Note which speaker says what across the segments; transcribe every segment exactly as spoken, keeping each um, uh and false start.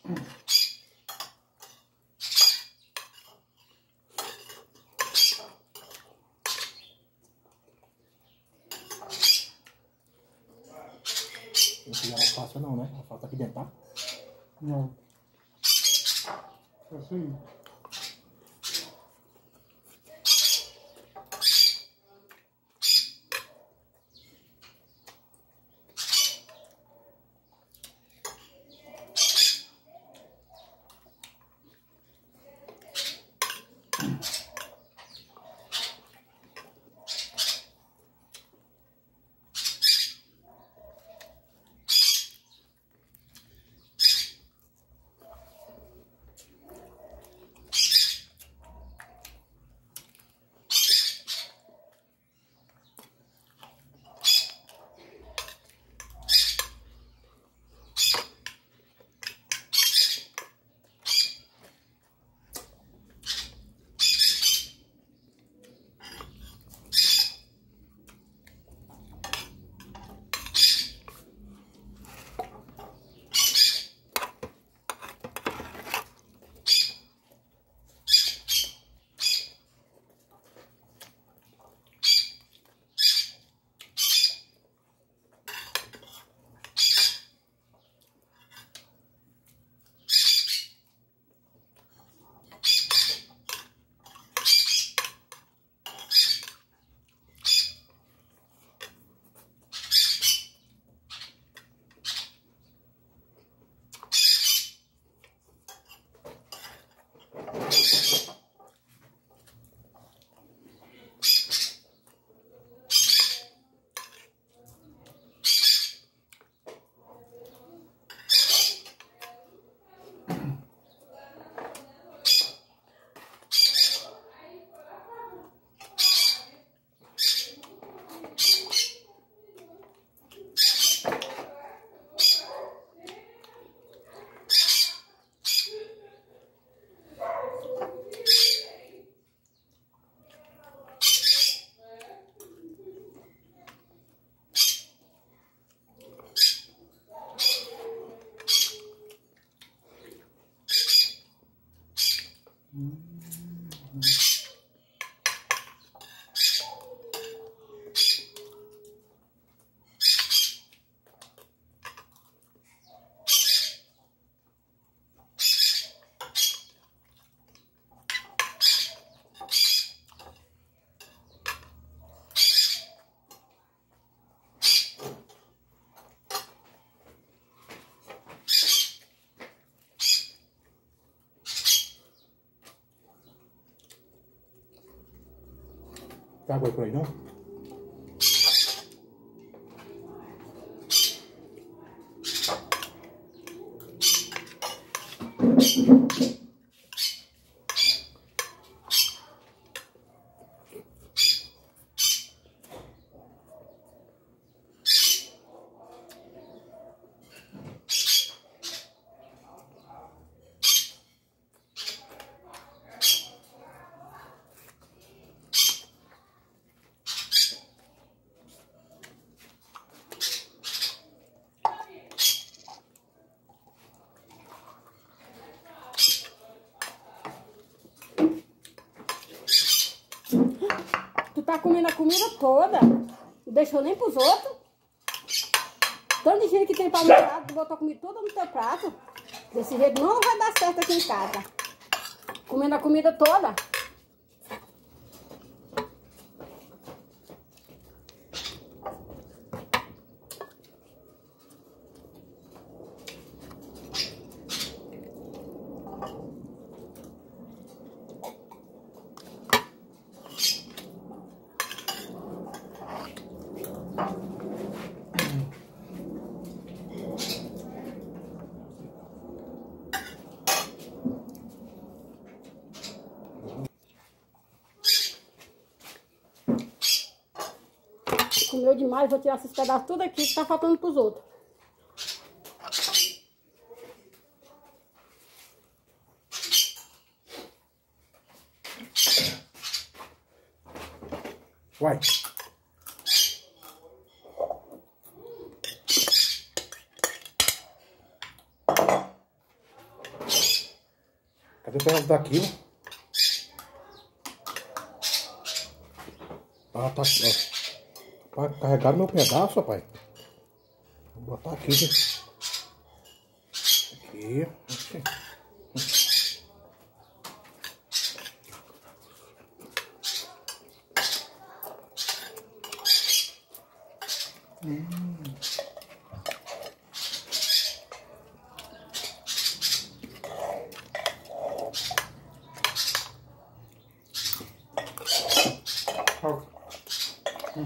Speaker 1: Esse já não alface não, né? A falta aqui dentro, tá?
Speaker 2: Não. É isso aí.
Speaker 1: Tá água aí por aí, não?
Speaker 3: Tu tá comendo a comida toda, não deixou nem pros outros. Tanto de gente que tem pra no prato, tu botou a comida toda no teu prato. Desse jeito não vai dar certo aqui em casa. Comendo a comida toda. Comeu demais, vou tirar esses pedaços tudo aqui que tá faltando pros outros.
Speaker 1: Vai. Cadê o pedaço daquilo? Ah, tá. Ó. Pra carregar meu pedaço, rapaz. Vou botar aqui. Aqui. Aqui.
Speaker 2: Hum. Hum.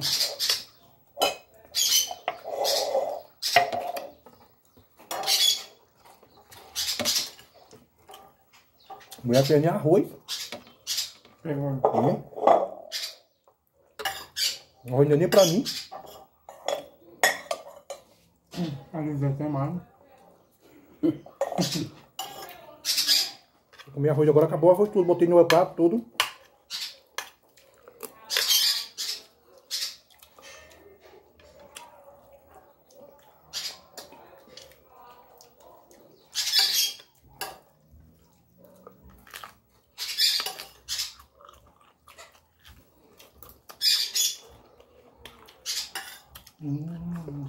Speaker 1: Mulher pegou arroz.
Speaker 2: Pegou.
Speaker 1: Hum. Arroz não é nem pra mim.
Speaker 2: Hum. Ali vai ter mais.
Speaker 1: Eu comi arroz agora, acabou o arroz tudo. Botei no meu prato tudo.
Speaker 2: Hum.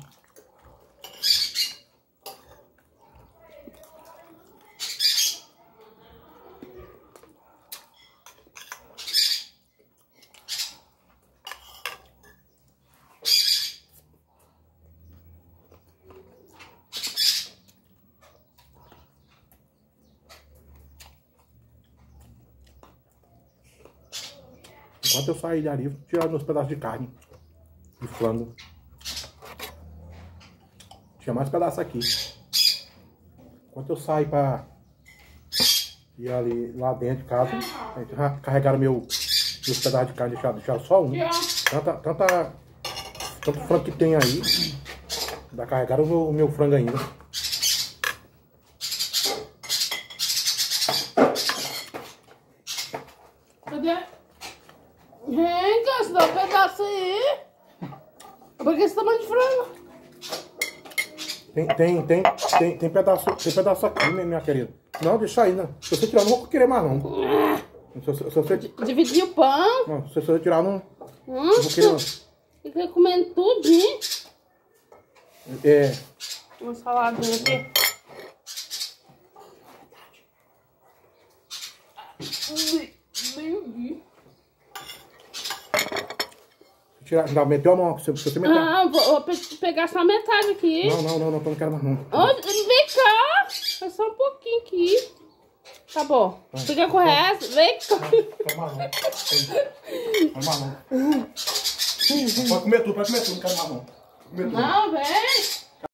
Speaker 1: Enquanto eu saí dali, vou tirar meus pedaços de carne. De frango. Tinha mais pedaço aqui. Enquanto eu saio pra ir ali lá dentro de casa, a gente já carregaram meu, meus pedaços de carne, deixaram, deixaram só um. Tanta, tanta, tanto frango que tem aí, ainda carregaram o meu, o meu frango ainda.
Speaker 3: Cadê? Vem, cá, você dá um pedaço aí. Por que esse tamanho de frango?
Speaker 1: Tem, tem, tem, tem, tem pedaço, tem pedaço aqui, minha, minha querida. Não, deixa aí, né? Se você tirar, eu não vou querer mais, não. Se, se, se você...
Speaker 3: Dividir o pão.
Speaker 1: Não, se você tirar, não,
Speaker 3: Hum,
Speaker 1: não vou querer, não.
Speaker 3: Fica comendo tudinho.
Speaker 1: É...
Speaker 3: Uma saladinha aqui.
Speaker 1: Tirar, ainda meteu a mão, se, se você meter...
Speaker 3: Ah, vou, vou pe pegar só metade aqui.
Speaker 1: Não, não, não, não, eu não quero mais, não.
Speaker 3: Oh, vem cá. É só um pouquinho aqui. Tá bom. Fica com o resto. Vem cá.
Speaker 1: Não, não quero mais, não. Pode comer tudo, pode comer tudo, não quero mais, não. Comer tudo.
Speaker 3: Não, vem.